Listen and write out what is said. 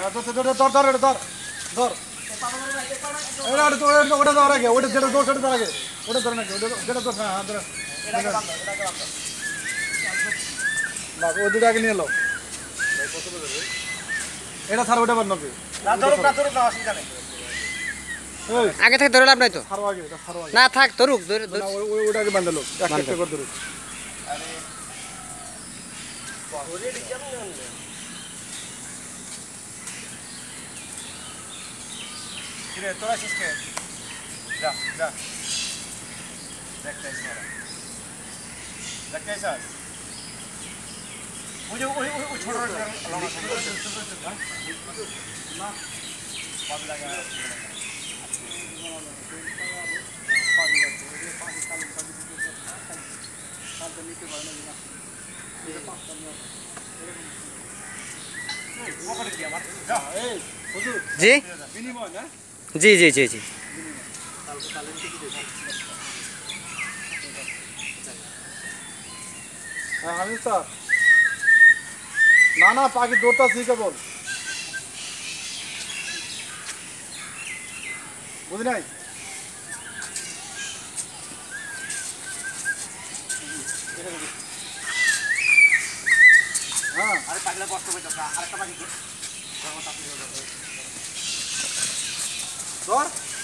ধর ধর ধর ধর ধর ওটা ধর আগে ওটা যেটা ধর সেটা ধর আগে ওটা ধরে নাকি ওটা যেটা ধর হ্যাঁ ধর বাস ওই দুটো আগে নিয়ে এলো এটা ছাড় ওটা বাদ নাকি আগে থেকে ধরে লাভ নাই তো না থাক ধরুক ওটা আগে বাঁধালো একটা করে ধরুক তোরা শেষকে যা যা দেখতে স্যার ওই যে ওই ছোট না কত লাগা जी जी जी जी जी हामिद सर ना ना पाखी दौड़ता सीखे बोल बुझ नहीं हाँ अरे पहले बस तो अरे का पाखी दौड़